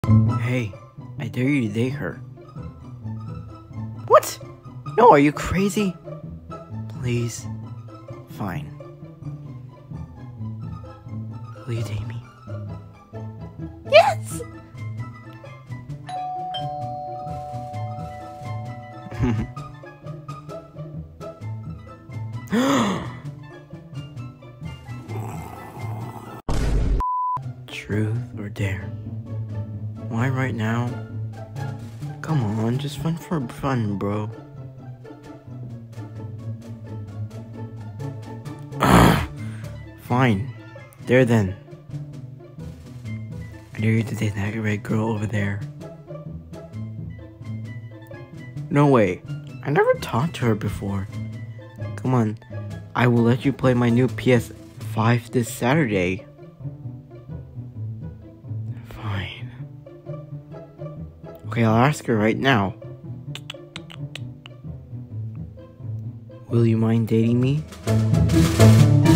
Hey, I dare you to date her. What? No, are you crazy? Please. Fine. Will you date me? Yes! Truth or dare? Why right now? Come on, just fun for fun, bro. Fine. There then. I dare you to date that red girl over there. No way. I never talked to her before. Come on. I will let you play my new PS5 this Saturday. Fine. Okay, I'll ask her right now. Will you mind dating me?